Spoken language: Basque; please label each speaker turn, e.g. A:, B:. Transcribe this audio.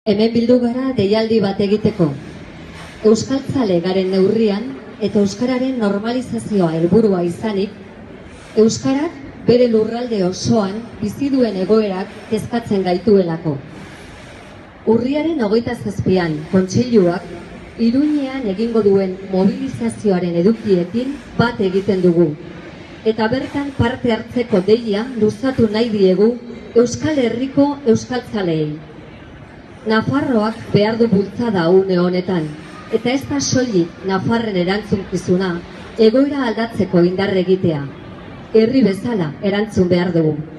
A: Hemen bildu gara deialdi bat egiteko. Euskaltzale garen neurrian eta euskararen normalizazioa helburua izanik, euskarak bere lurralde osoan bizi duen egoerak kezkatzen gaituelako. Urriaren 27an kontseiluak Iruñean egingo duen mobilizazioaren edukiekin bat egiten dugu. Eta bertan parte hartzeko deia luzatu nahi diegu Euskal Herriko euskaltzaleei. Nafarroak behar du bultzada une honetan, eta ez da soilik Nafarren erantzunkizuna egoera aldatzeko indar egitea. Herri bezala erantzun behar dugu.